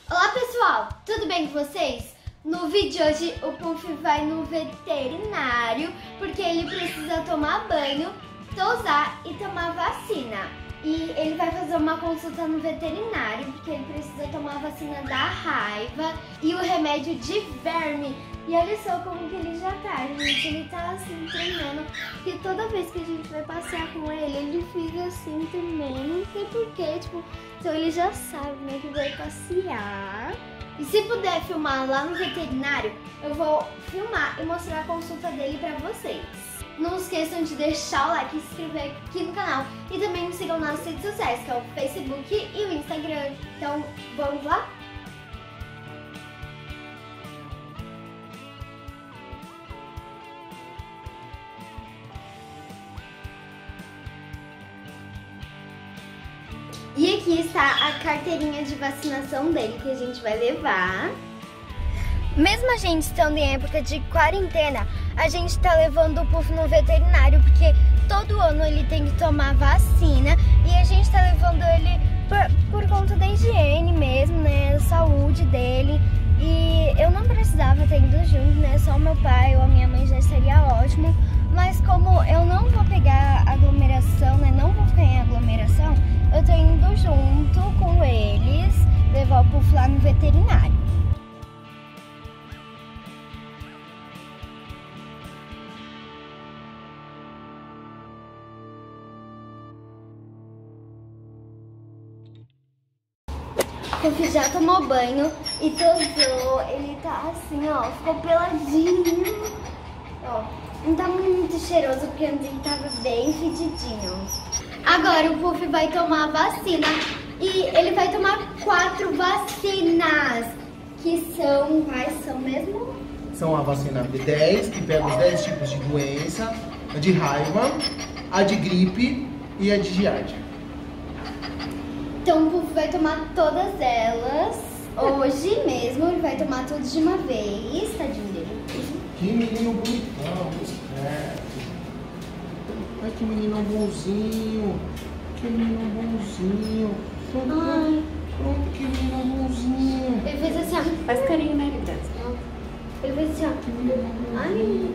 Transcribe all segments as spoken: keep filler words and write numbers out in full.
Olá pessoal, tudo bem com vocês? No vídeo de hoje o Puff vai no veterinário porque ele precisa tomar banho, tosar e tomar vacina. E ele vai fazer uma consulta no veterinário porque ele precisa tomar a vacina da raiva e o remédio de verme. E olha só como que ele já tá, gente, ele tá assim tremendo, porque toda vez que a gente vai passear com ele, ele fica assim tremendo, não sei porquê, tipo, então ele já sabe, né, que vai passear. E se puder filmar lá no veterinário, eu vou filmar e mostrar a consulta dele pra vocês. Não esqueçam de deixar o like e se inscrever aqui no canal. E também me sigam nas redes sociais, que é o Facebook e o Instagram. Então, vamos lá? E aqui está a carteirinha de vacinação dele que a gente vai levar. Mesmo a gente estando em época de quarentena, a gente tá levando o Puff no veterinário porque todo ano ele tem que tomar vacina e a gente tá levando ele por, por conta da higiene mesmo, né, da saúde dele. E eu não precisava ter ido junto, né, só meu pai ou a minha mãe já estaria ótimo, mas como eu não vou pegar aglomeração, né, não vou ficar em aglomeração, eu tô indo junto com eles levar o Puff lá no veterinário. O Puff já tomou banho e tosou, ele tá assim, ó, ficou peladinho. Ó, não tá muito cheiroso porque antes ele tava bem fedidinho. Agora o Puff vai tomar a vacina e ele vai tomar quatro vacinas, que são, quais são mesmo? São a vacina B dez, que pega os dez tipos de doença, a de raiva, a de gripe e a de giardia. Então o Puff vai tomar todas elas hoje mesmo, ele vai tomar tudo de uma vez, tadinho dele. Que menino bonitão, esperto. Ai, que menino bonzinho, que menino bonzinho. Ai. Pronto, que menino bonzinho. Ele fez assim, ó. Faz carinho, né, Vidas? Ele fez assim, ó. Ai.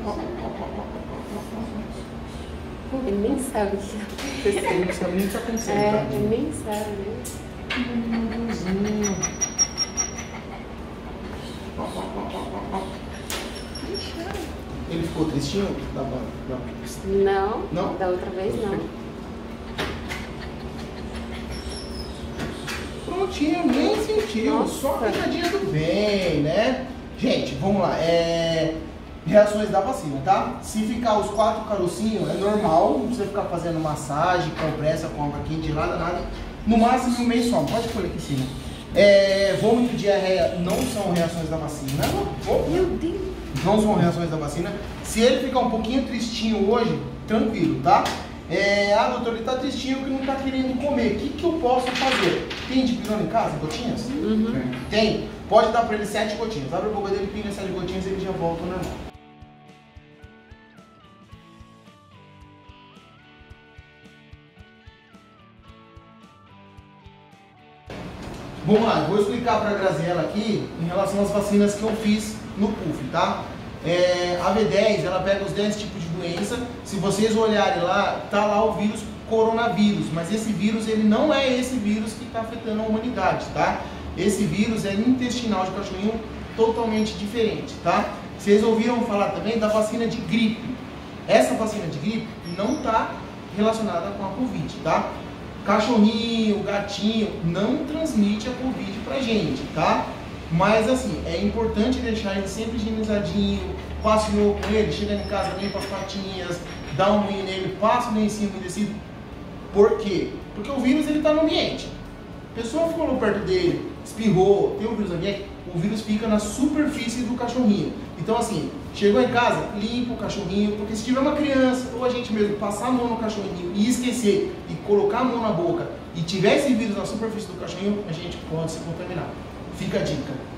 Ele nem sabe o que Ele aconteceu. não sabe nem o que está acontecendo. É, tá? ele nem sabe, né? Que menino bonzinho. Ele ficou tristinho? Da da- Não, Não? da outra vez não. Prontinho, nem sentiu. Nossa. Só a picadinha do bem, né? Gente, vamos lá. É... Reações da vacina, tá? Se ficar os quatro carocinhos, é normal. Não precisa ficar fazendo massagem, compressa com água quente, nada, nada. No máximo um mês só. Pode pôr aqui em cima. É... Vômito e diarreia não são reações da vacina. Meu Deus! Não são reações da vacina. Se ele ficar um pouquinho tristinho hoje, tranquilo, tá? É, ah, doutor, ele tá tristinho que não tá querendo comer. O que, que eu posso fazer? Tem dipirona em casa, gotinhas? Uhum. Tem. Pode dar pra ele sete gotinhas. Abre a boca dele, pinga sete gotinhas e ele já volta ao normal. Vamos lá, eu vou explicar pra Graziela aqui em relação às vacinas que eu fiz no Puff, tá? É, a B dez, ela pega os dez tipos de doença. Se vocês olharem lá, tá lá o vírus coronavírus, mas esse vírus, ele não é esse vírus que está afetando a humanidade, tá? Esse vírus é intestinal de cachorrinho, totalmente diferente, tá? Vocês ouviram falar também da vacina de gripe. Essa vacina de gripe não está relacionada com a Covid, tá? Cachorrinho, gatinho, não transmite a Covid pra gente, tá? Mas assim, é importante deixar ele sempre higienizadinho, passeou com ele, chega em casa, limpa as patinhas, dá um banho nele, passa o lencinho umedecido. Por quê? Porque o vírus ele tá no ambiente. A pessoa ficou perto dele, espirrou, tem um vírus no ambiente, o vírus fica na superfície do cachorrinho. Então assim, chegou em casa, limpa o cachorrinho, porque se tiver uma criança ou a gente mesmo passar a mão no cachorrinho e esquecer e colocar a mão na boca e tiver esse vírus na superfície do cachorrinho, a gente pode se contaminar. Fica a dica.